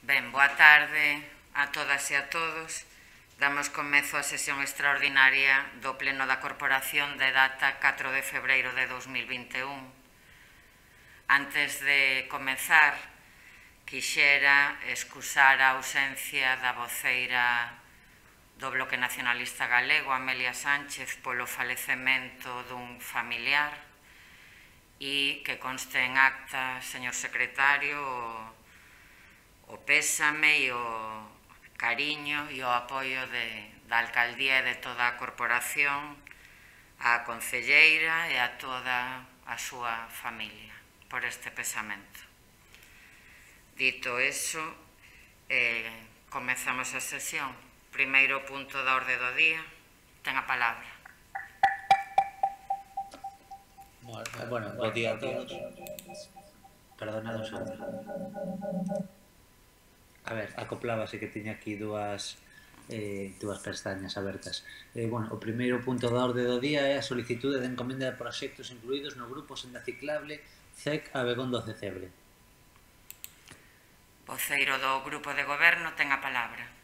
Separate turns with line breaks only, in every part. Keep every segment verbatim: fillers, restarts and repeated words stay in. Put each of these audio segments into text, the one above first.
Ben, boa tarde a todas e a todos. Damos comezo á sesión extraordinaria do Pleno da Corporación de data catro de febreiro de dos mil vinte e un. Antes de comezar, quixera excusar a ausencia da voceira do Bloque Nacionalista Galego, Amelia Sánchez, polo falecemento dun familiar, e que conste en acta, señor secretario, o, o pésame e o cariño e o apoio de, da alcaldía e de toda a corporación, á concelleira e a toda a súa familia por este pesamento. Dito eso, eh, comezamos a sesión. Primeiro punto da orde do día. Ten a palabra.
Bueno, bo día a todos. Perdonad un segundo. A ver, acoplábase que tiña aquí dúas eh, dúas pestañas abertas. Eh, bueno, o primeiro punto da orde do día é a solicitude de encomenda de proxectos incluídos no grupo Senda Ciclable C E C Abegón do Cecebre.
Voceiro do Grupo de Goberno ten a palabra.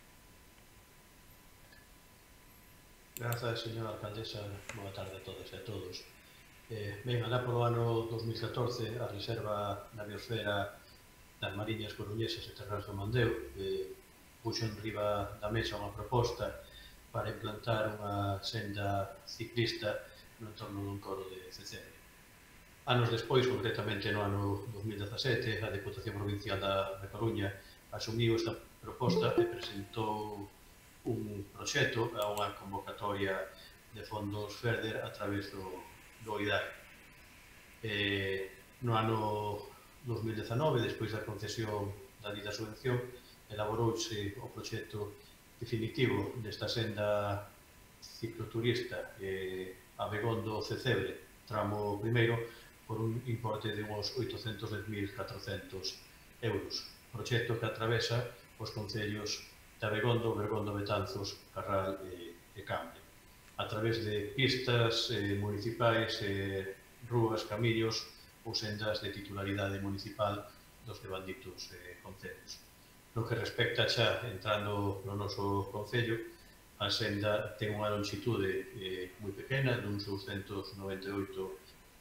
Grazas, señora alcaldesa. Boa tarde a todas e a todos. Eh, ben, alá polo ano dos mil catorce, a Reserva da Biosfera das Mariñas Coruñesas e Terras do Mondeo eh, puxo en riba da mesa unha proposta para implantar unha senda ciclista no entorno dun coro de Cecebre. Anos despois, concretamente no ano dos mil dezasete, a Deputación Provincial da, da Coruña asumiu esta proposta e presentou un proxecto a unha convocatoria de fondos FEDER a través do, do I D A E. Eh, no ano dos mil dezanove, despois da concesión da dita subvención, elaborouse o proxecto definitivo desta senda cicloturista eh, Abegón do Cecebre, tramo primeiro, por un importe de uns oitocentos dez mil catrocentos euros. Proxecto que atravesa os concellos de Abegondo, Bergondo, Betanzos, Carral e, e Cambre, a través de pistas eh, municipais, eh, rúas, camiños ou sendas de titularidade municipal dos devanditos eh, concellos. No que respecta xa, entrando no noso concello, a senda ten unha longitude eh, moi pequena, duns douscentos noventa e oito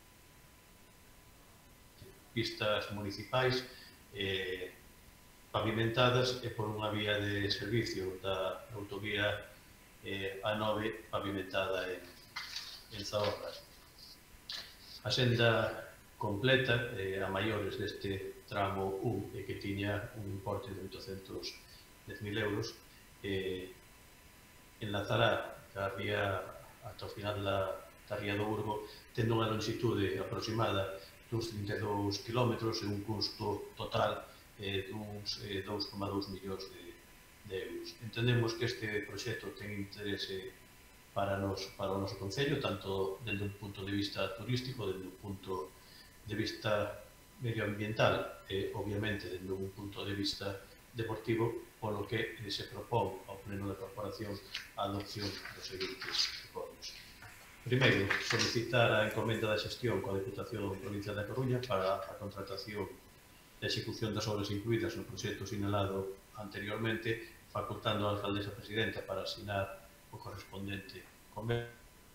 pistas municipais, eh, pavimentadas e por unha vía de servicio da autovía eh, A nove pavimentada en, en Zahorra. A senda completa, eh, a maiores deste tramo un, e que tiña un importe de oitocentos dez mil euros, eh, enlazará a ría ata o final da, da ría do Burgo, tendo unha longitude aproximada dos trinta e dous kilómetros e un custo total eh, duns eh, dous coma dous millóns de, de euros. Entendemos que este proxecto ten interese para, nos, para o noso concello, tanto desde un punto de vista turístico, desde un punto de vista medioambiental e, obviamente, desde un punto de vista deportivo, polo que eh, se propón ao Pleno da Corporación a adopción dos seguintes acordos. Primeiro, solicitar a encomenda da xestión coa Deputación Provincial da Coruña para a contratación de execución das obras incluídas no proxecto sinalado anteriormente, facultando a alcaldesa presidenta para asinar o correspondente convenio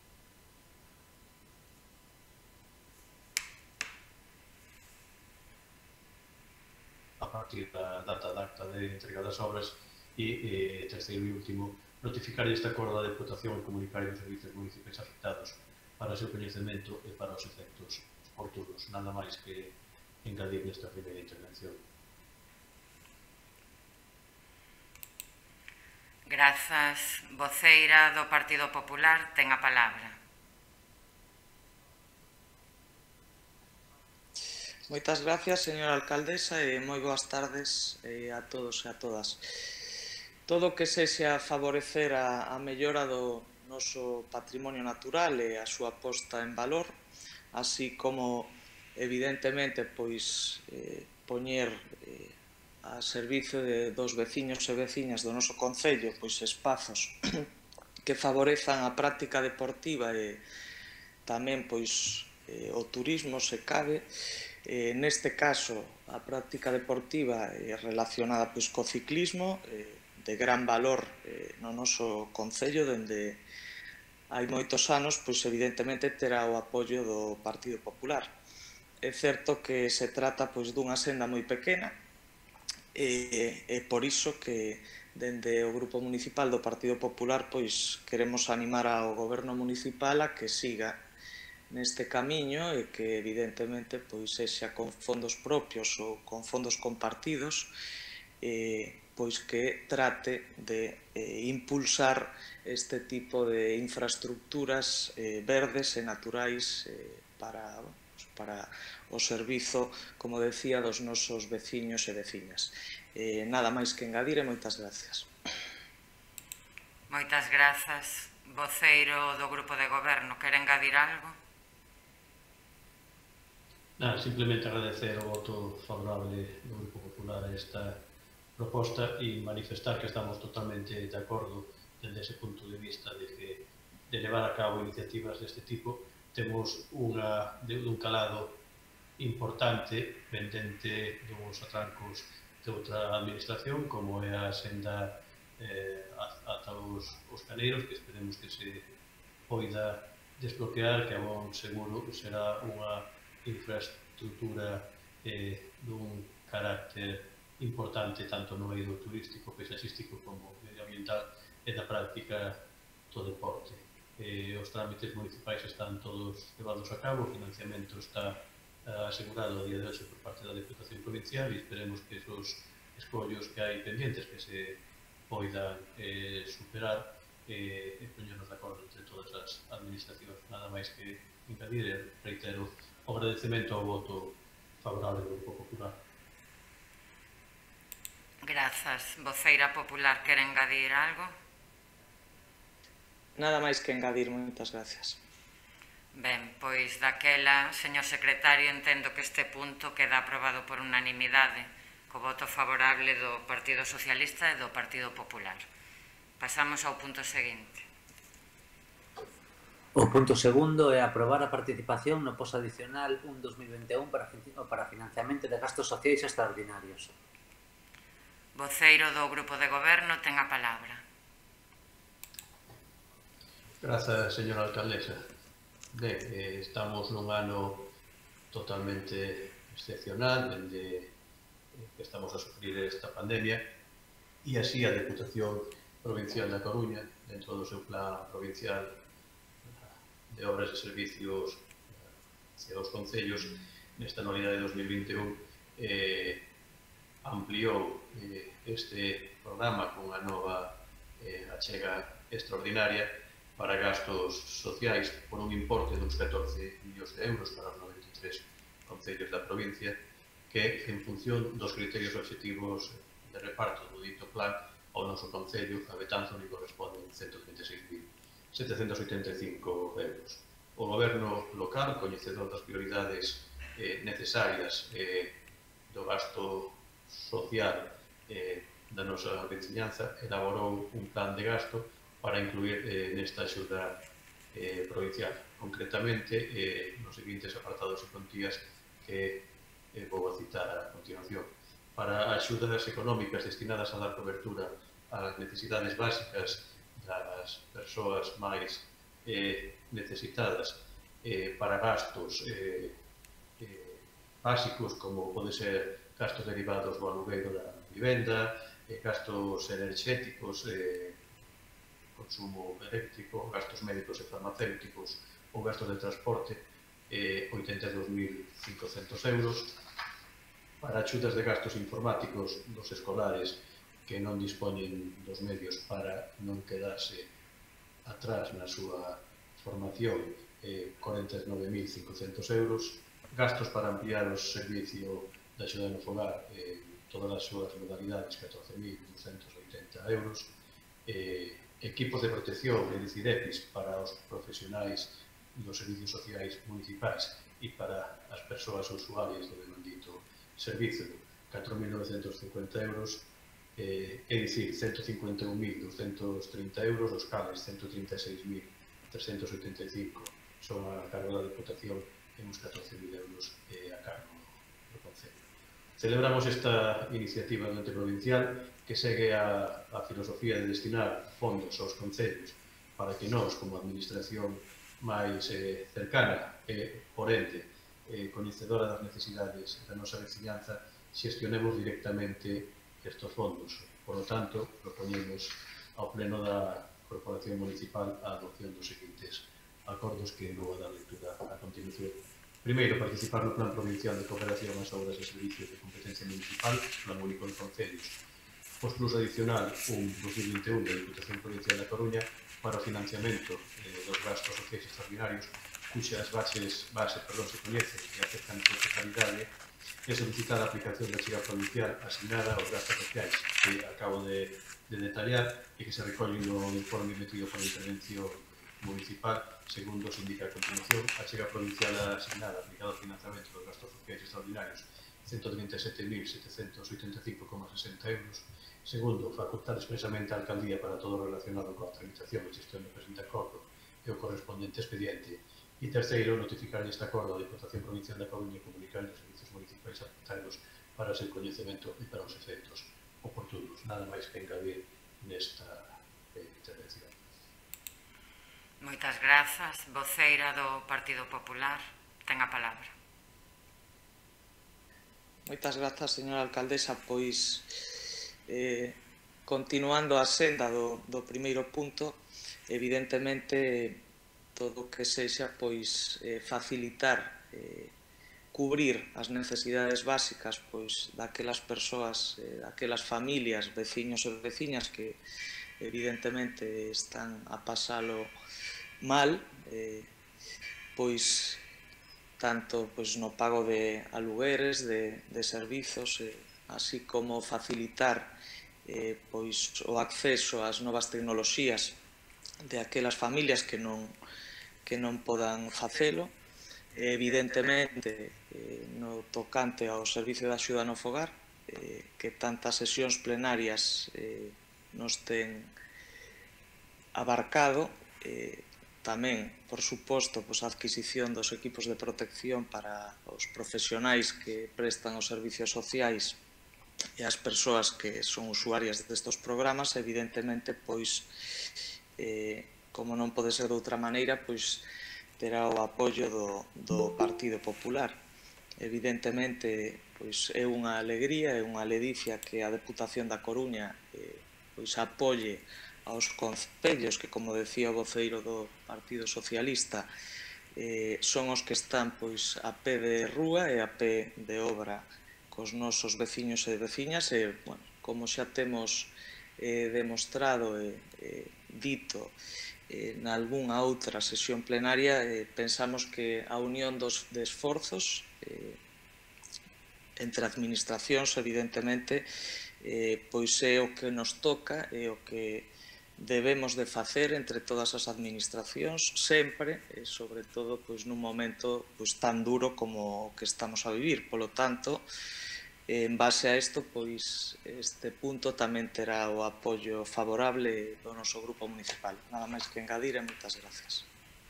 a partir da data de acta de entrega das obras e, eh, terceiro e último, notificar este acordo da Deputación e comunicar aos servicios municipais afectados para o seu coñecemento e para os efectos oportunos. Nada máis que engadir nesta primeira intervención.
Grazas. Voceira do Partido Popular ten a palabra.
Moitas gracias, señora alcaldesa, e moi boas tardes eh, a todos e a todas. Todo o que sexa favorecer a, a mellora do noso patrimonio natural e a súa posta en valor, así como evidentemente, pois, eh, poñer eh, a servicio de, dos veciños e veciñas do noso concello, pois, espazos que favorezan a práctica deportiva e tamén, pois, eh, o turismo, se cabe. Eh, neste caso, a práctica deportiva eh, relacionada pois, co ciclismo, eh, de gran valor eh, no noso concello, dende hai moitos anos, pois evidentemente terá o apoio do Partido Popular. É certo que se trata pois, dunha senda moi pequena, e é por iso que dende o Grupo Municipal do Partido Popular pois queremos animar ao Goberno Municipal a que siga neste camiño e que evidentemente pois sexa con fondos propios ou con fondos compartidos, eh, pois que trate de eh, impulsar este tipo de infraestructuras eh, verdes e naturais eh, para, para o servizo, como decía, dos nosos veciños e veciñas. Eh, nada máis que engadir e moitas gracias.
Moitas grazas. Voceiro do Grupo de Goberno, quere engadir algo?
Nada, simplemente agradecer o voto favorable do Grupo Popular a esta proposta e manifestar que estamos totalmente de acordo desde ese punto de vista de que de levar a cabo iniciativas deste tipo temos unha, de, un calado importante pendente dos atrancos de outra administración como é a senda eh, ata os, os caneiros, que esperemos que se poida desbloquear, que a bon seguro será unha infraestructura eh, dun carácter importante tanto no eido turístico, paisaxístico como medioambiental e da práctica do deporte. Eh, os trámites municipais están todos levados a cabo, o financiamento está eh, asegurado a día de hoxe por parte da Deputación Provincial e esperemos que esos escollos que hai pendientes que se poidan eh, superar eh, e poñernos de acordo entre todas as administracións. Nada máis que engadir e reitero o agradecemento ao voto favorable do Grupo Popular.
Grazas. Voceira Popular, quere engadir algo?
Nada máis que engadir, moitas gracias.
Ben, pois daquela, señor secretario, entendo que este punto queda aprobado por unanimidade, co voto favorable do Partido Socialista e do Partido Popular. Pasamos ao punto seguinte.
O punto segundo é aprobar a participación no post adicional un dos mil vinte e un para, para financiamento de gastos sociais extraordinarios.
Voceiro do Grupo de Goberno ten a palabra.
Grazas, señora alcaldesa. Ben, eh, estamos nun ano totalmente excepcional, dende que estamos a sufrir esta pandemia, e así a Deputación Provincial da Coruña, dentro do seu plan provincial de obras e servicios hacia os concellos, nesta anualidade de dos mil vinte e un, eh, ampliou eh, este programa con a nova eh, achega extraordinaria para gastos sociais por un importe de uns catorce millóns de euros para os noventa e tres concellos da provincia, que en función dos criterios objetivos de reparto do dito plan ao noso concello, a Betanzos, lle corresponden ciento treinta e seis mil setecentos oitenta e cinco euros. O goberno local, coñecedor das prioridades eh, necesarias eh, do gasto social eh, da nosa veciñanza, elaborou un plan de gasto para incluir eh, nesta axuda eh, provincial. Concretamente, eh, nos seguintes apartados e contías que eh, vou a citar a continuación. Para axudas económicas destinadas a dar cobertura ás necesidades básicas das persoas máis eh, necesitadas, eh, para gastos eh, eh, básicos como pode ser gastos derivados do alugueiro da vivenda, eh, gastos enerxéticos, eh, consumo eléctrico, gastos médicos e farmacéuticos ou gastos de transporte, eh, oitenta e dous mil cincocentos euros. Para axudas de gastos informáticos dos escolares que non dispoñen dos medios para non quedarse atrás na súa formación, eh, corenta e nove mil cincocentos euros. Gastos para ampliar o servicio de axuda no fogar en todas as súas modalidades, catorce mil ducentos oitenta euros. Eh, equipos de protección, é dicir, EPIs, para os profesionais dos servicios sociais municipais e para as persoas usuarias do demandito servicio, catro mil novecentos cincuenta euros, eh, é dicir, ciento cincuenta e un mil ducentos trinta euros, os cales ciento trinta e seis mil trescentos oitenta e cinco son a cargo da Deputación e uns catorce mil euros eh, a cargo do Concello. Celebramos esta iniciativa do ente provincial que segue a, a filosofía de destinar fondos aos concellos para que nós, como administración máis eh, cercana e, por ende, eh, coñecedora das necesidades da nosa veciñanza, xestionemos directamente estes fondos. Por lo tanto, proponemos ao Pleno da Corporación Municipal a adopción dos seguintes acordos que vou dar lectura a continuación. Primeiro, participar no Plan Provincial de Cooperación ás Obras e Servicios de Competencia Municipal, Plan Único de Concellos. Os plus adicional un dos mil vinte e un da Diputación Provincial da Coruña para o financiamento eh, dos gastos sociais extraordinarios, cuxas bases, base, perdón, se coñece e afectan con totalidade, e solicitar a aplicación da chega provincial asignada aos gastos sociais, que acabo de, de detallar e que se recollen no informe metido por a intervención municipal, segundo se indica a continuación. A chega provincial asignada aplicada ao financiamento dos gastos sociais extraordinarios ciento trinta e sete mil setecentos oitenta e cinco coma sesenta euros. Segundo, facultar expresamente a alcaldía para todo relacionado coa tramitación e gestión do presente acordo e o correspondente expediente. E terceiro, notificar este acordo a Diputación Provincial da Coruña e comunicar os servicios municipais afectados para o seu coñecemento e para os efectos oportunos. Nada máis que engadir nesta eh, intervención.
Moitas grazas. Voceira do Partido Popular, ten a palabra.
Moitas grazas, señora alcaldesa. Pois, eh, continuando a senda do, do primeiro punto, evidentemente, todo o que sexa pois, eh, facilitar, eh, cubrir as necesidades básicas pois, daquelas persoas, eh, daquelas familias, veciños e veciñas que evidentemente están a pasalo mal, eh, pois tanto pois, no pago de alugueres, de, de servizos, eh, así como facilitar eh, pois, o acceso ás novas tecnoloxías de aquelas familias que non, que non podan facelo. Evidentemente, eh, no tocante ao servicio de axuda no fogar, eh, que tantas sesións plenarias eh, nos ten abarcado, eh, tamén, por suposto, pois, a adquisición dos equipos de protección para os profesionais que prestan os servicios sociais e as persoas que son usuarias destes programas. Evidentemente, pois, eh, como non pode ser de outra maneira, pois, terá o apoio do, do Partido Popular. Evidentemente, pois, é unha alegría, é unha ledicia que a Deputación da Coruña eh, pois, apoie aos concellos que, como decía o voceiro do Partido Socialista, eh, son os que están pois, a pé de rúa e a pé de obra cos nosos veciños e veciñas. E, bueno, como xa temos eh, demostrado e eh, dito eh, nalgúnha outra sesión plenaria, eh, pensamos que a unión dos de esforzos eh, entre administracións, evidentemente, eh, pois é o que nos toca e o que debemos de facer entre todas as administracións sempre, e sobre todo pois, nun momento pois, tan duro como o que estamos a vivir. Polo tanto, en base a isto, pois, este punto tamén terá o apoio favorable do noso grupo municipal. Nada máis que engadir e moitas grazas.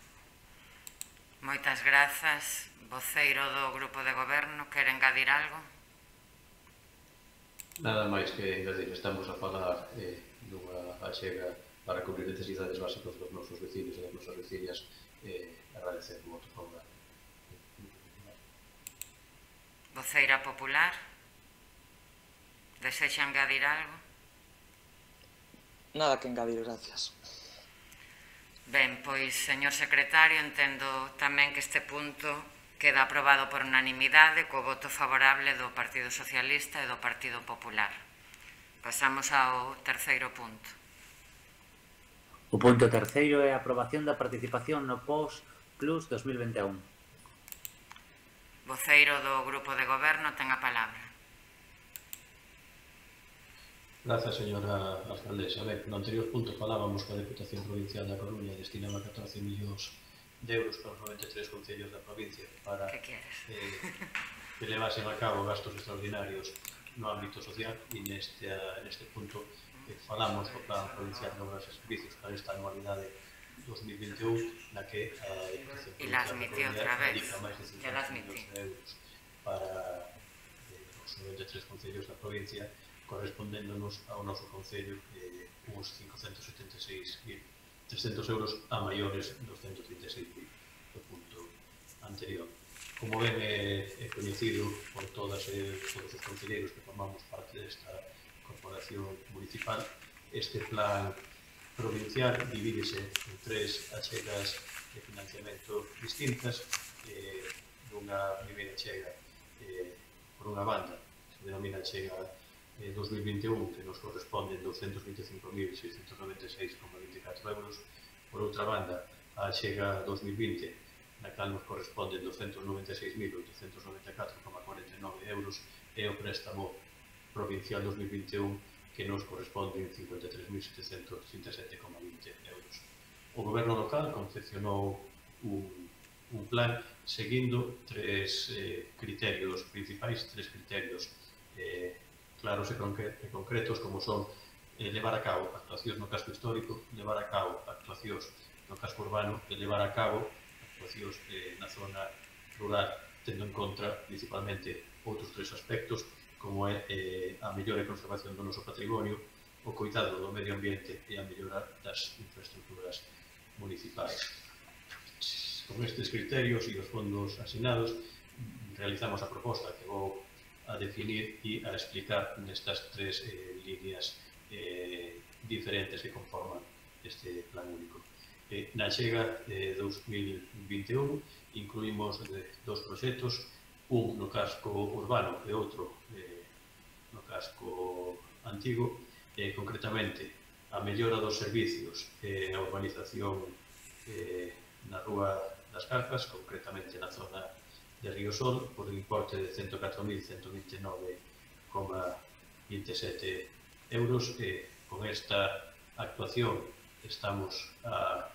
Moitas grazas. Voceiro do Grupo de Goberno, quere engadir algo?
Nada máis que engadir. Estamos a falar eh, dunha achega para cubrir necesidades básicas dos nosos vecinos e das nosas veciñas. Eh, agradecer o voto favorável.
Voceira Popular, desexa engadir algo?
Nada que engadir, gracias.
Ben, pois, señor secretario, entendo tamén que este punto queda aprobado por unanimidade co voto favorable do Partido Socialista e do Partido Popular. Pasamos ao terceiro punto.
O punto terceiro é a aprobación da participación no Post Plus dos mil vinte e un.
Voceiro do Grupo de Goberno ten a palabra.
Grazas, señora alcaldesa. Ben, no anterior punto falábamos que a Deputación Provincial da Coruña destinaba catorce millóns de euros para os noventa e tres concellos da provincia para
que,
eh, que levasen a cabo gastos extraordinarios no ámbito social, e neste, neste punto eh, falamos do Plan Provincial de Obras e Servicios para esta anualidade dos mil vinte e un, na que a Deputación Provincial da Coruña dedica máis de cincuenta millóns de euros para eh, os noventa e tres concellos da provincia, correspondéndonos ao noso concello eh, uns cincocentos setenta e seis mil trescentos euros a maiores dos ciento trinta e seis mil do punto anterior. Como ben é, é coñecido por todas e todos os concelleiros que formamos parte desta corporación municipal, este plan provincial divídese en tres achegas de financiamento distintas. Eh, nunha primeira achega, eh, por unha banda, se denomina achega eh, dos mil vinte e un, que nos corresponden douscentos vinte e cinco mil seiscentos noventa e seis coma veinticatro euros. Por outra banda, a achega dos mil vinte, na cal nos corresponden douscentos noventa e seis mil oitocentos noventa e catro coma cuarenta e nove euros, e o préstamo provincial dos mil vinte e un, que nos corresponden cincuenta e tres mil setecentos sesenta e sete coma vinte euros. O Goberno local confeccionou un, un plan seguindo tres eh, criterios principais, tres criterios eh, claros e, concre e concretos, como son eh, levar a cabo actuacións no casco histórico, levar a cabo actuacións no casco urbano e levar a cabo actuacións eh, na zona rural, tendo en contra principalmente outros tres aspectos, como é eh, a mellora e conservación do noso patrimonio, o cuidado do medio ambiente e a mellora das infraestructuras municipais. Con estes criterios e os fondos asignados, realizamos a proposta que vou a definir e a explicar nestas tres eh, líneas eh, diferentes que conforman este plan único. Eh, na chega de dos mil vinte e un incluímos eh, dos proxectos, un no casco urbano e outro eh, no casco antigo, eh, concretamente a mellora dos servicios e eh, a urbanización eh, na Rúa das Carpas, concretamente na zona de Riosol, por un importe de cento catro mil cento vinte e nove coma vinte e sete euros. E con esta actuación estamos a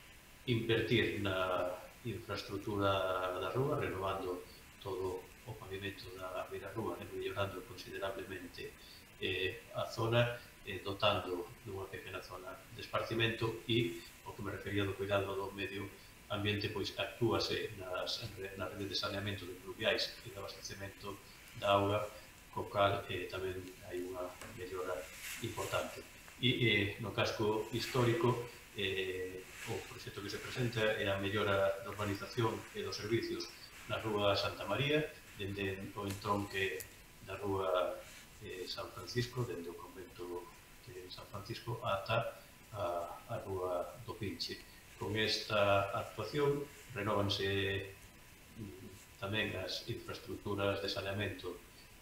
invertir na infraestructura da rúa, renovando todo o pavimento da beira rúa e mellorando considerablemente eh, a zona, eh, dotando dunha pequena zona de esparcimento, e o que me refería do cuidado do medio ambiente, pois actúase nas, na rede de saneamento de pluviais e de abastecemento da auga, co cal eh, tamén hai unha mellora importante. E eh, no casco histórico, eh, o proxecto que se presenta é a mellora da urbanización e dos servicios na Rúa Santa María, dende o entronque da Rúa eh, San Francisco, dende o convento de San Francisco ata a, a Rúa do Pinche. Con esta actuación renóvanse mm, tamén as infraestructuras de saneamento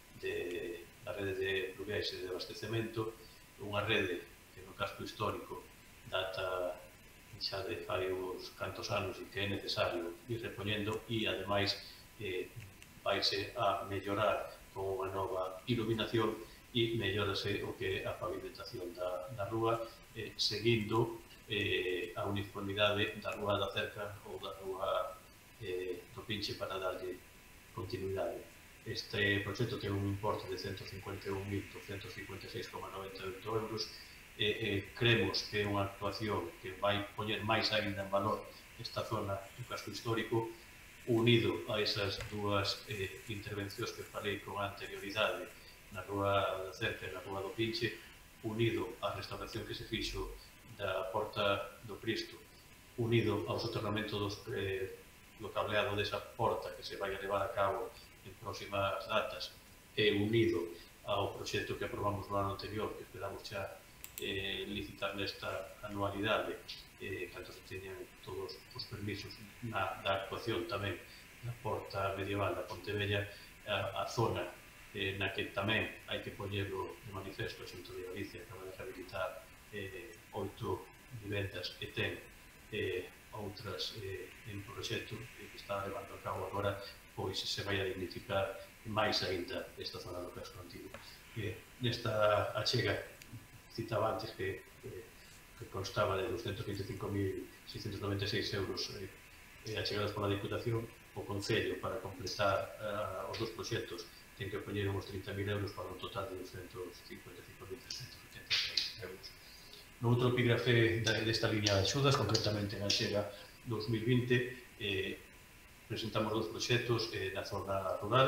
de, da rede de pluviais e de abastecemento, unha rede que no casco histórico data xa de fai uns cantos anos e que é necesario ir repoñendo, e ademais eh, vaise a mellorar con unha nova iluminación e mellorase o que é a pavimentación da, da rúa, eh, seguindo eh, a uniformidade da Rúa da Cerca ou da Rúa eh, do Pinche para darlle continuidade. Este proxecto ten un importe de cento cincuenta e un mil doscientos cincuenta e seis coma noventa e oito euros. E, eh, creemos que é unha actuación que vai poñer máis ainda en valor esta zona do casco histórico, unido a esas dúas eh, intervencións que falei con anterioridade na Rúa da Cerca e na Rúa do Pinche, unido á restauración que se fixo da Porta do Cristo, unido ao soterramento dos, eh, do cableado desa porta que se vai a levar a cabo en próximas datas, e unido ao proxecto que aprobamos no ano anterior, que esperamos xa Eh, licitar nesta anualidade, eh, canto se teñan todos os permisos na, da actuación tamén na porta medieval da Pontevella, a, a zona eh, na que tamén hai que poñerlo de manifesto. A Xunta de Galicia acaba de rehabilitar eh, oito vivendas e ten eh, outras eh, en proxecto que está levando a cabo agora, pois se vai a dignificar máis aínda esta zona do casco antigo. Eh, nesta achega citaba antes que, eh, que constaba de doscientos vinte e cinco mil seiscentos noventa e seis euros eh, achegados pola Diputación. O Concello, para completar uh, os dos proxectos, ten que poñer uns trinta mil euros para un total de doscientos cincuenta e cinco mil trescentos oitenta e seis euros. No outro epígrafe desta línea de axudas, concretamente na achega dos mil vinte, eh, presentamos dos proxectos eh, na zona rural,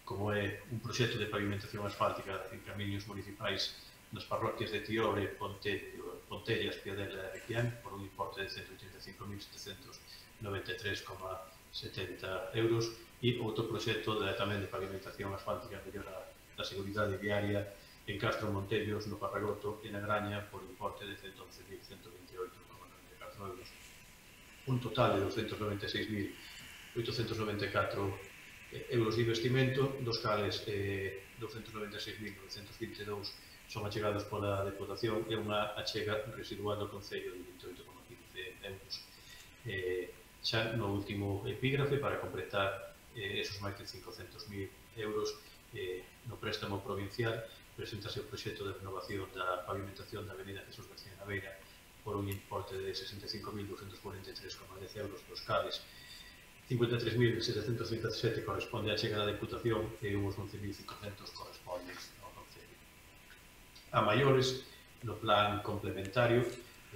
como é un proxecto de pavimentación asfáltica en camiños municipais nas parroquias de Tiobre, Pontellas, Piadela e Requián, por un importe de ciento ochenta e cinco mil setecentos noventa e tres coma setenta euros, e outro proxecto de, tamén de pavimentación asfáltica mellora da seguridade viaria en Castro Montellos, no Parragoto e na Graña, por importe de ciento once mil ciento veintioito coma noventa e catro euros. Un total de doscientos noventa e seis mil oitocentos noventa e catro euros de investimento, dos cales eh, doscientos noventa e seis mil novecentos vinte e dous son achegados pola Deputación e unha achega residual do Concello de vinte e oito coma quince euros. Eh, xa no último epígrafe, para completar eh, esos máis de cincocentos mil euros eh, no préstamo provincial, presentase o proxecto de renovación da pavimentación da avenida Jesús García Naveira por un importe de sesenta e cinco mil doscientos cuarenta e tres coma dez euros dos cales, cincuenta e tres mil setecentos treinta e sete corresponde á chega da Deputación e uns once mil cincocentos corresponde ao Concello. A maiores, no plan complementario,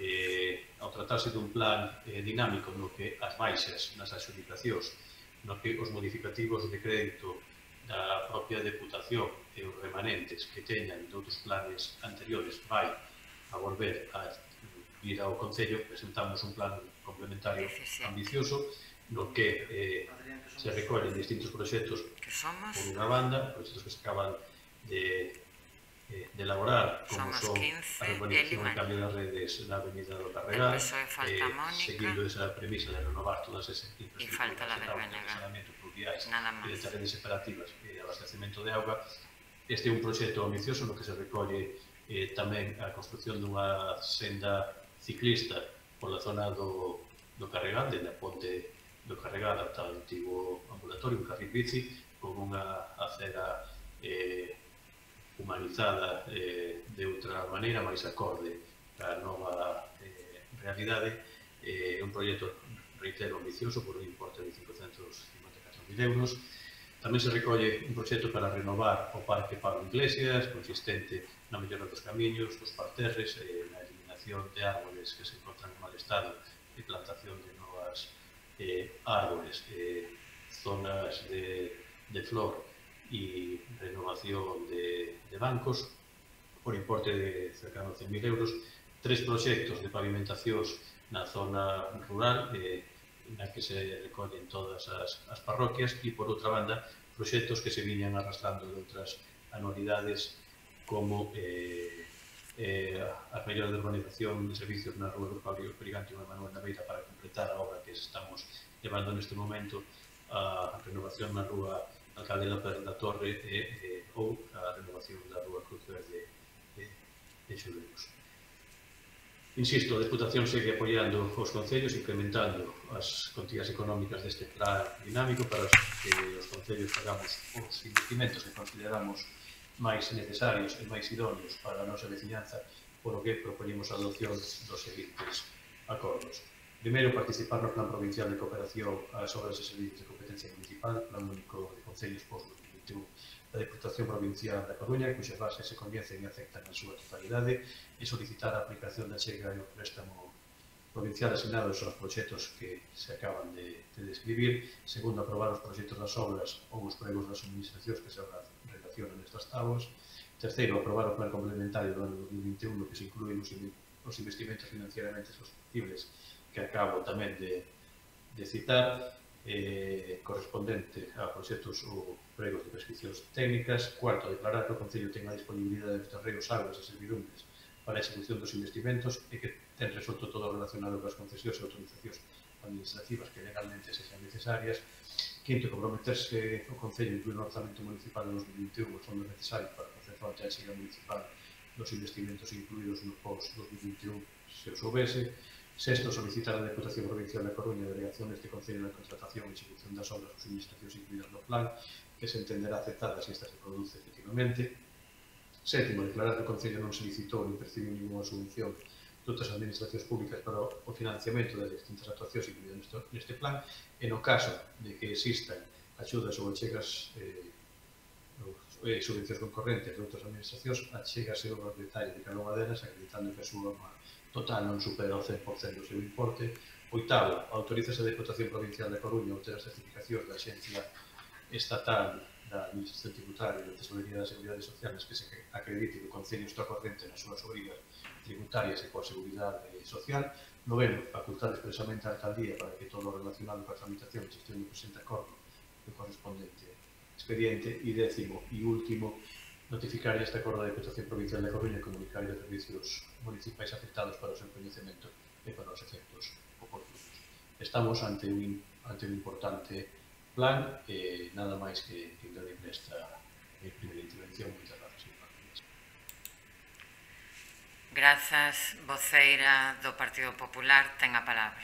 eh, ao tratarse dun plan eh, dinámico no que as baixas nas adxudicacións, no que os modificativos de crédito da propia Deputación e os remanentes que teñan de outros planes anteriores vai a volver a ir ao Concello, presentamos un plan complementario ambicioso no que eh, se recollen distintos proxectos por unha banda, proxectos que se acaban de, eh, de elaborar, como son a urbanización e cambio das redes na avenida do Carregal, eh, seguindo esa premisa de renovar todas esas infraestructuras de saneamento pluviais e de redes separativas e abastecemento de auga. Este é un proxecto ambicioso no que se recolle eh, tamén a construcción dunha senda ciclista pola zona do, do Carregal, dende a ponte do Carregal ata o antigo ambulatorio, un carril bici, con unha acera eh, humanizada eh, de outra maneira, máis acorde á nova eh, realidade. É eh, un proxecto, reitero, ambicioso por un importe de cincocentos cincuenta e catro mil euros. Tamén se recolle un proxecto para renovar o Parque Pablo Iglesias, consistente na mellora dos camiños, dos parterres, eh, na eliminación de árboles que se encontran en mal estado e plantación de novas eh, árboles, eh, zonas de, de flor e renovación de, de bancos por importe de cercano a cen mil euros. Tres proxectos de pavimentacións na zona rural, eh, na que se recollen todas as, as parroquias, e, por outra banda, proxectos que se viñan arrastrando de outras anualidades, como eh, eh, a mellora de urbanización de servicios na rúa do Pablo Perigante e Manuel Naveira para completar a obra que estamos levando neste momento, a renovación na rúa Alcalde López da Torre e, e, ou a renovación da rúa Cruz Verde de, de Xuleros. Insisto, a Deputación segue apoiando os concellos, incrementando as contías económicas deste plan dinámico para que os concellos pagamos os investimentos que consideramos máis necesarios e máis idóneos para a nosa veciñanza, por o que propoñemos a adopción dos seguintes acordos. Primeiro, participar no Plan Provincial de Cooperación ás obras e servicios de competencia municipal, Plan Único de Concellos post dos mil vinte e un da Deputación Provincial da Coruña, cuxas bases se coñecen e afectan na súa totalidade, e solicitar a aplicación da chega e o préstamo provincial asignados aos proxectos que se acaban de, de describir. Segundo, aprobar os proxectos das obras ou os pregos das administracións que se relacionan nestas tábuas. Terceiro, aprobar o plan complementario do ano dos mil vinte e un, no que se inclúen os, os investimentos financieramente sostenibles que acabo tamén de, de citar, eh, correspondente a proxectos ou pregos de prescripcións técnicas. Cuarto, declarar que o Concello ten a disponibilidade dos terreos, aulas e servidumbres para a execución dos investimentos e que ten resolto todo relacionado coas concesións e autorizacións administrativas que legalmente sexan necesarias. Quinto, comprometerse o Concello a incluir no orzamento municipal de dos mil vinte e un os fondos necesarios para facer fronte á chega municipal dos investimentos incluídos no post dos mil vinte e un, se os houvese. Sexto, solicitar a Deputación Provincial da Coruña a delegación deste Concello na contratación e execución das obras dos administracións incluídas no plan, que se entenderá aceptada se esta se produce efectivamente. Sétimo, declarar que o Concello non solicitou nin percibiu ninguna subvención de outras administracións públicas para o financiamento das distintas actuacións incluídas neste plan, e no caso de que existan axudas ou achegas eh, e subvencións concorrentes de outras administracións, achégase o detalle de cada unha delas, acreditando que a súa total non supera o cen por cento do seu importe. Oitavo, autorízase a Deputación Provincial da Coruña a obter as certificacións da Axencia Estatal da Administración Tributaria e da Tesorería da Seguridade Social nas que se acredite que o Concello está corrente nas súas obrigas tributarias e coa Seguridade Social. Noveno, facultar expresamente a Alcaldía para que todo o relacionado coa tramitación e gestión do presente acordo do correspondente expediente. E décimo e último, notificar este acordo da Deputación Provincial da Coruña e comunicar aos servicios municipais afectados para o seu coñecemento e para os efectos oportunos. Estamos ante un, ante un importante plan e nada máis que engadir nesta primeira intervención. Moitas gracias.
Grazas, voceira do Partido Popular, ten a palabra.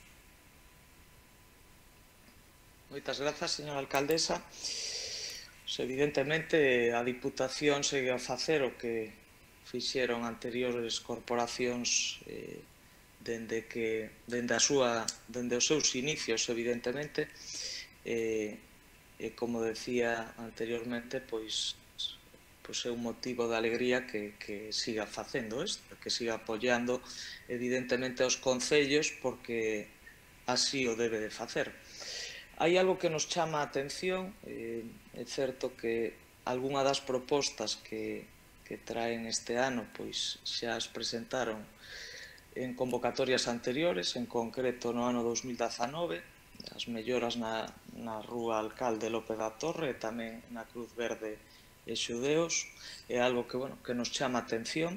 Moitas grazas, señora alcaldesa. Evidentemente, a Diputación segue a facer o que fixeron anteriores corporacións eh, dende que dende a súa dende os seus inicios, evidentemente, e, e como decía anteriormente, pois pois é un motivo de alegría que, que siga facendo isto, que siga apoiando evidentemente aos concellos, porque así o debe de facer. Hai algo que nos chama a atención, eh, é certo que algunha das propostas que, que traen este ano pois xa as presentaron en convocatorias anteriores, en concreto no ano dos mil dezanove, as melloras na, na Rúa Alcalde López da Torre e tamén na Cruz Verde e Xudeos, é algo que, bueno, que nos chama a atención.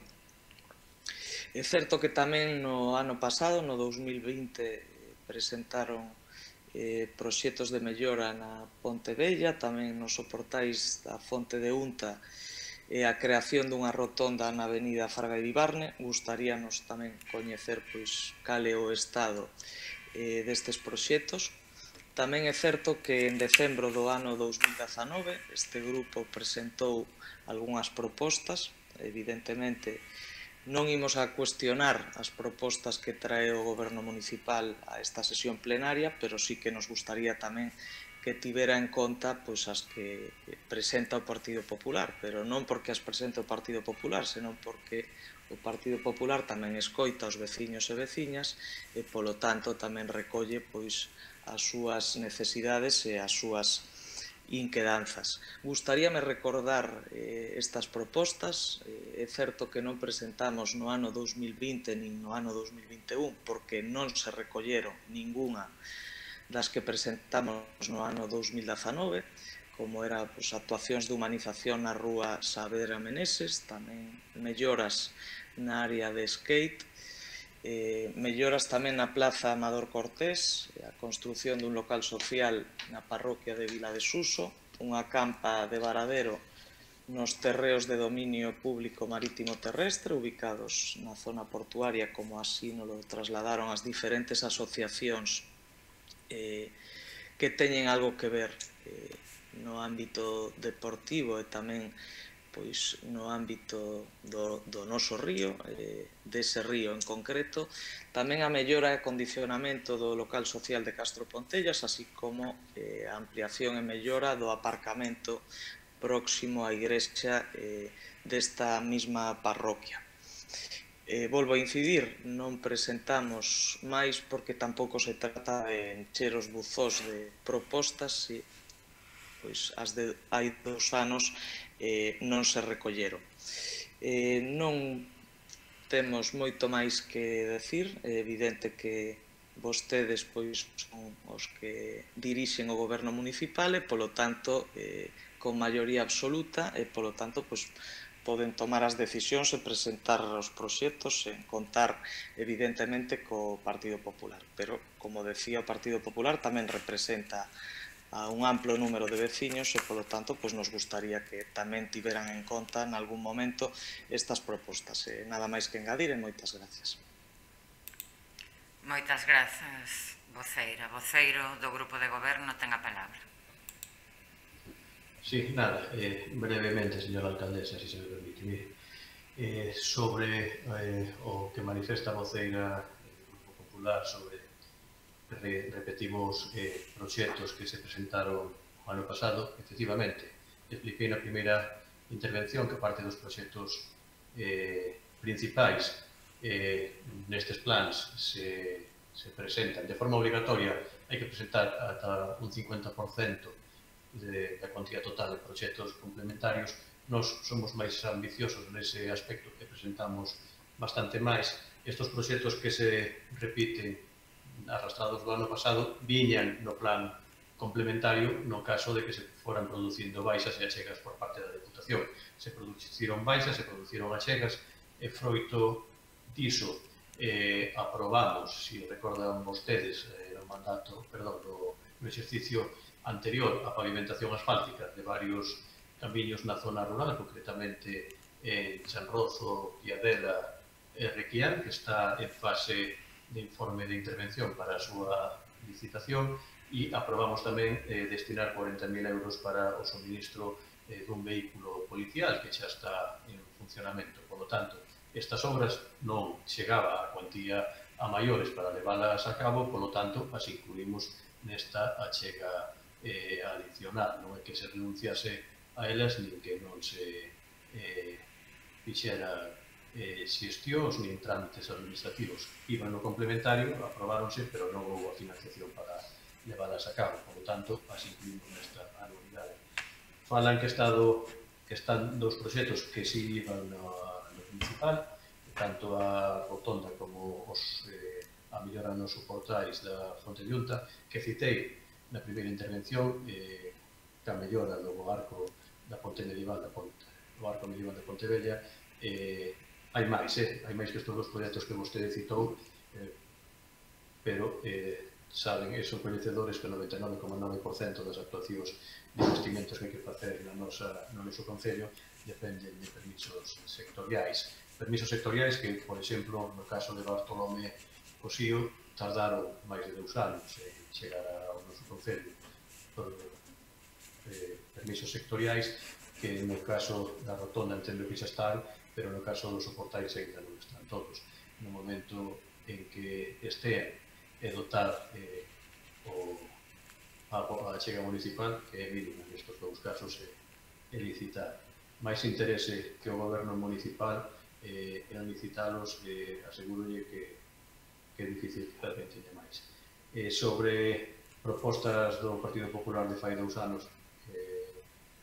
É certo que tamén no ano pasado, no dos mil vinte, presentaron eh, proxectos de mellora na Ponte Vella, tamén nos soportais da Fonte de Unta e a creación dunha rotonda na avenida Farga de Ibarne. Gustaríanos tamén coñecer pois cal é o estado eh, destes proxectos. Tamén é certo que en decembro do ano dos mil dezanove este grupo presentou algunhas propostas. Evidentemente non imos a cuestionar as propostas que trae o Goberno Municipal a esta sesión plenaria, pero sí que nos gustaría tamén que tivera en conta pois, as que presenta o Partido Popular, pero non porque as presenta o Partido Popular, senón porque o Partido Popular tamén escoita os veciños e veciñas e, polo tanto, tamén recolle pois, as súas necesidades e as súas inquedanzas. Gustaríame recordar eh, estas propostas. Eh, é certo que non presentamos no ano dos mil vinte nin no ano dos mil vinte e un porque non se recolleron ningunha das que presentamos no ano dos mil dezanove, como era pues, actuacións de humanización na Rúa Saavedra Meneses, tamén melloras na área de skate, eh, melloras tamén na Plaza Amador Cortés, a construción dun local social na parroquia de Vila de Suso, unha campa de varadero nos terreos de dominio público marítimo terrestre ubicados na zona portuaria, como así nos lo trasladaron as diferentes asociacións eh, que teñen algo que ver eh, no ámbito deportivo e tamén pois no ámbito do, do noso río, eh, dese río en concreto, tamén a mellora e acondicionamento do local social de Castro Pontellas, así como eh, a ampliación e mellora do aparcamento próximo á igrexa eh, desta mesma parroquia. Eh, volvo a incidir, non presentamos máis porque tampouco se trata de encher os buzós de propostas, si, pois as de hai dos anos Eh, non se recolleron. Eh, non temos moito máis que decir. É evidente que vostedes pois, son os que dirixen o goberno municipal e, polo tanto, eh, con maioría absoluta e, polo tanto, pois, poden tomar as decisións e presentar os proxectos en contar, evidentemente, co Partido Popular. Pero, como decía, o Partido Popular tamén representa a un amplo número de veciños e, polo tanto, pois nos gustaría que tamén tiveran en conta en algún momento estas propostas. E nada máis que engadir e moitas gracias.
Moitas grazas, voceira. Voceiro do Grupo de Goberno ten a palabra.
Sí, nada, eh, brevemente, señora alcaldesa, se se me permite. Eh, sobre eh, o que manifesta a voceira do Grupo Popular sobre Re, repetimos eh, proxectos que se presentaron o ano pasado. Efectivamente, expliquei na primeira intervención que parte dos proxectos eh, principais eh, nestes plans se, se presentan de forma obligatoria. Hai que presentar ata un cincuenta por cento da cuantía total de proxectos complementarios. Nos somos máis ambiciosos nese aspecto que presentamos bastante máis. Estos proxectos que se repiten arrastrados do ano pasado viñan no plan complementario no caso de que se foran producindo baixas e achegas por parte da Deputación. Se produciron baixas, se produciron achegas e froito diso eh, aprobamos, se recordan vostedes, eh, no mandato, perdón, no, no exercicio anterior a pavimentación asfáltica de varios camiños na zona rural, concretamente en Chanrozo, Piadela e Requián, que está en fase de informe de intervención para a súa licitación, e aprobamos tamén eh, destinar cuarenta mil euros para o suministro eh, dun vehículo policial que xa está en funcionamento. Por lo tanto, estas obras non chegaba a cuantía a maiores para leválas a cabo, por lo tanto, as incluímos nesta achega eh, adicional. Non é que se renunciase a elas, nin que non se eh, fixera eh, xestións nin trámites administrativos. Iban no complementario, aprobáronse, pero non houve financiación para leválas a cabo, por lo tanto, as incluímos nesta anualidade. Falan que, estado, que están dos proxectos que si iban no, no municipal, tanto a rotonda como os, eh, a mellora nos portais da Fonte de Unta, que citei na primeira intervención, eh, que a mellora do arco da Ponte Medieval da Ponte, do arco medieval da Pontevella, eh, hai máis, eh? hai máis que estes dos proxectos que vostede citou, eh, pero eh, saben, e son coñecedores que o noventa e nove coma nove por cento das actuacións de investimentos que hai que facer na nosa, no noso Concello dependen de permisos sectoriais. Permisos sectoriais que, por exemplo, no caso de Bartolomé Cosío, tardaron máis de dous anos en chegar ao noso Concello. Eh, permisos sectoriais que no caso da rotonda entendo que xa están, pero no caso dos soportais ainda non están todos. No momento en que estean e dotar eh, o, a, a chega municipal, que é mínima nestes dous casos, é, é licitar. Mais interese que o goberno municipal eh, en licitalos, eh, asegurolle que, que é difícil que alguén teña máis. Eh, sobre propostas do Partido Popular de fai dous anos, eh,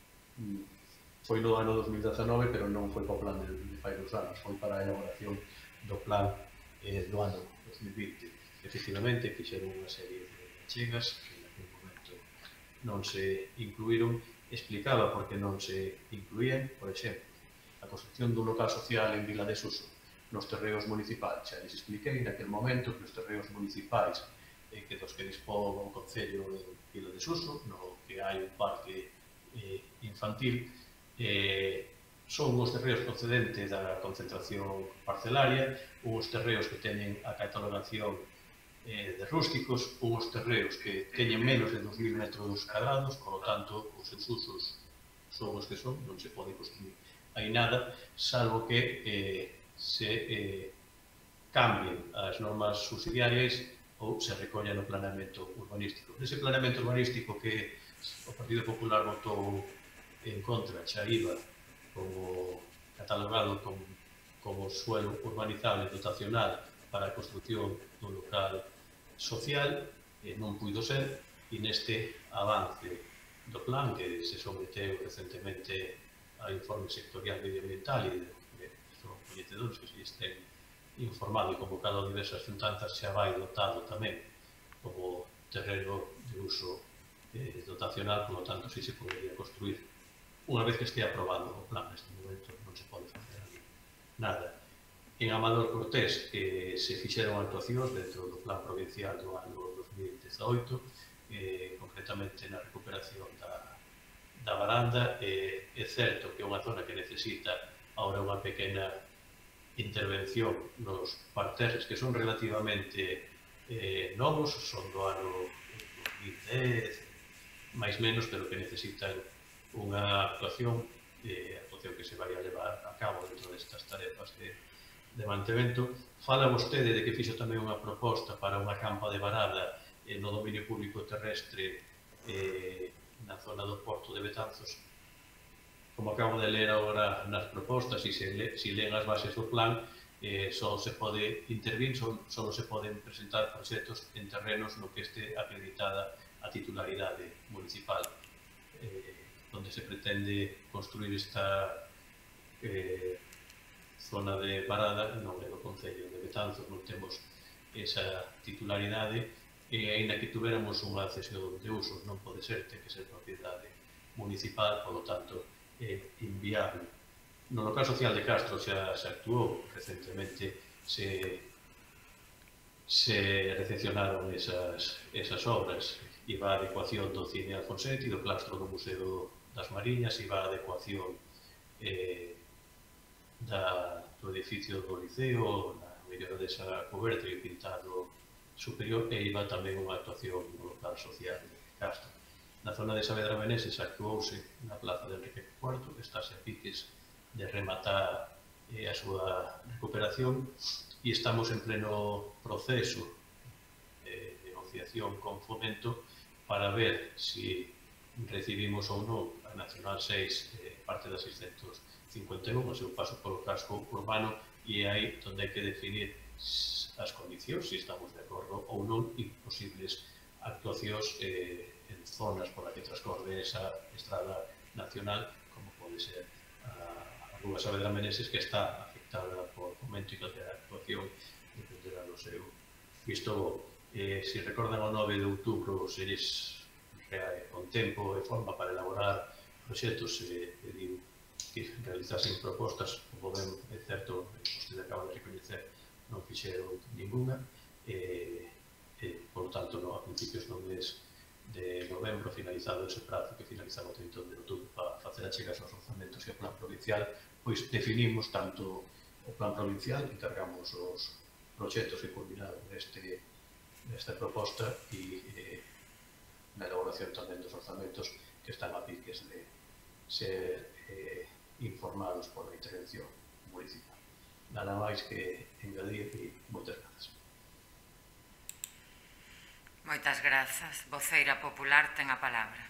foi no ano dos mil dezanove, pero non foi para o plan de, de fai dous anos, foi para a elaboración do plan eh, do ano dos mil vinte. Efectivamente, fixeron unha serie de achegas que en aquel momento non se incluíron. Explicaba por que non se incluían, por exemplo, a construcción dun local social en Vila de Suso nos terreos municipais. Xa les expliquei naquel momento que os terreos municipais eh, que dos que dispón o Concello de Vila de Suso, no que hai un parque eh, infantil, eh, son os terreos procedentes da concentración parcelaria, uns terreos que teñen a catalogación eh, de rústicos, uns terreos que teñen menos de dos mil metros cadrados, por lo tanto, os seus usos son os que son, non se pode construir aí nada, salvo que eh, se eh, cambien as normas subsidiarias ou se recolla no planeamento urbanístico. Ese planeamento urbanístico que o Partido Popular votou en contra, xa iba como catalogado como, como suelo urbanizable dotacional para a construcción dun local social, eh, non puido ser, e neste avance do plan que se someteu recentemente a informe sectorial medioambiental e de, de, de son coñecedores que se estén informado e convocado a diversas xuntanzas, xa vai dotado tamén como terreno de uso eh, dotacional, por lo tanto, si se podería construir. Unha vez que este aprobado o plan, neste momento non se pode facer nada. En Amador Cortés eh, se fixeron actuacións dentro do plan provincial do ano dos mil dezaoito, eh, concretamente na recuperación da, da varanda. Eh, é certo que é unha zona que necesita ahora unha pequena intervención nos parterres que son relativamente eh, novos, son do ano dos mil dez, máis menos, pero que necesitan unha actuación, eh, actuación que se vai a levar a cabo dentro destas tarefas de de mantemento. Fala vostede de que fixo tamén unha proposta para unha campa de varada eh, no dominio público terrestre eh, na zona do Porto de Betanzos. Como acabo de ler agora nas propostas, e se, le, se leen as bases do plan, eh, só se pode intervir, só, só se poden presentar proxectos en terrenos no que este acreditada a titularidade municipal. onde se pretende construir esta zona de parada, non é do Concello de Betanzos, non temos esa titularidade, e aínda que tuveramos unha cesión de usos, non pode ser, ten que ser propiedade municipal, polo tanto, é inviable. No local social de Castro xa se actuou recentemente, se se recepcionaron esas, esas obras, iba a adecuación do cine Alfonsetti, do claustro do Museo das Mariñas, iba a adecuación eh, da, do edificio do Liceo, na mellora desa coberta e o pintado superior, e iba tamén unha actuación no local social de Castro. Na zona de Saavedra Meneses actuouse na plaza de Enrique cuarto, que está a piques de rematar eh, a súa recuperación, e estamos en pleno proceso de negociación con Fomento para ver se si recibimos ou non a Nacional seis, eh, parte da seiscentos cincuenta e un, o seu paso polo casco urbano, e aí onde hai que definir as condicións, se estamos de acordo ou non, e posibles actuacións eh, en zonas por que transcorre esa estrada nacional, como pode ser a, a Rúa Saavedra Meneses, que está afectada por Fomento, e calquera actuación dependerá do seu visto bo. Eh, se recordan o nove de outubro, se lles con tempo e forma para elaborar proxectos e eh, digo que realizasen propostas, como ben é certo, vostede acaba de recoñecer, non fixeron ninguna, e, e por lo tanto, no, a principios do mes de novembro, finalizado ese prazo que finalizaba o trinta de outubro para facer achegas aos orzamentos e o plan provincial, pois definimos tanto o plan provincial, encargamos os proxectos que culminaron neste, nesta proposta e eh, na elaboración tamén dos orzamentos que están a piques de ser eh, informados por a intervención municipal. Nada máis que engadir e moitas grazas.
Moitas grazas. Voceira popular ten a palabra.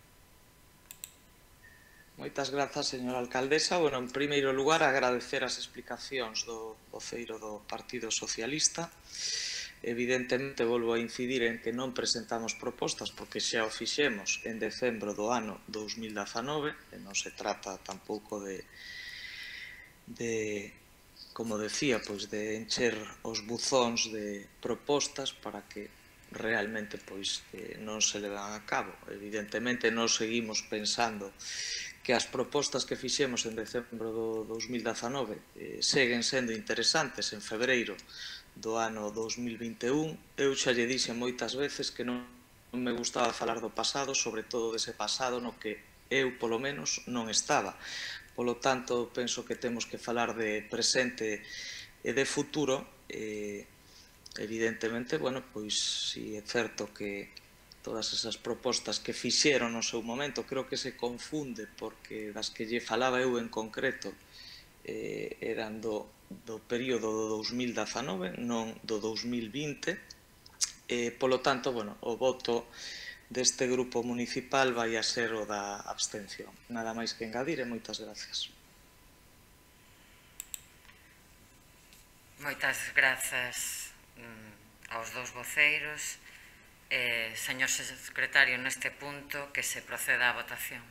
Moitas grazas, señora alcaldesa. Bueno, en primeiro lugar, agradecer as explicacións do voceiro do Partido Socialista. Evidentemente, volvo a incidir en que non presentamos propostas porque xa o fixemos en decembro do ano dous mil dezanove, e non se trata tampouco de, de como decía, pois de encher os buzóns de propostas para que realmente pois eh, non se levan a cabo. Evidentemente, non seguimos pensando que as propostas que fixemos en decembro do dous mil dezanove eh, seguen sendo interesantes en febreiro do ano dous mil vinte e un. Eu xa lle dixen moitas veces que non me gustaba falar do pasado, sobre todo dese pasado no que eu, polo menos, non estaba. Polo tanto, penso que temos que falar de presente e de futuro. Eh, evidentemente, bueno, pois si é certo que todas esas propostas que fixeron no seu momento, creo que se confunde, porque das que lle falaba eu en concreto eh, eran do, do período do dous mil dezanove, non do dous mil vinte. Eh, polo tanto, bueno, o voto deste grupo municipal vai a ser o da abstención. Nada máis que engadir e moitas gracias.
Moitas grazas mm, aos dous voceiros. Eh, señor secretario, neste punto, que se proceda á votación.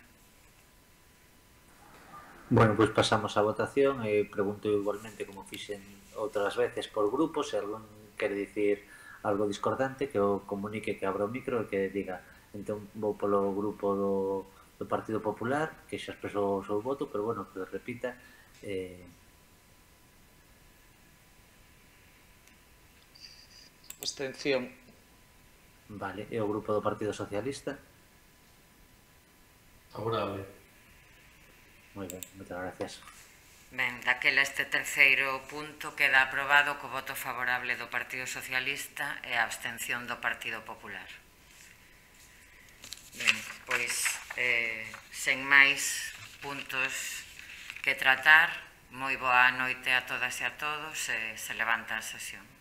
Bueno, pois pasamos á votación e pregunto igualmente, como fixen outras veces por grupos, se algún quere dicir algo discordante, que o comunique, que abra o micro e que diga. Entón vou polo grupo do, do Partido Popular, que xa expresou o seu voto, pero bueno, que repita. Eh...
Abstención.
Vale, e o grupo do Partido Socialista?
Favorable.
Moi ben, moitas gracias.
Ben, daquela este terceiro punto queda aprobado co voto favorable do Partido Socialista e a abstención do Partido Popular. Ben, pois, eh, sen máis puntos que tratar, moi boa noite a todas e a todos, e se levanta a sesión.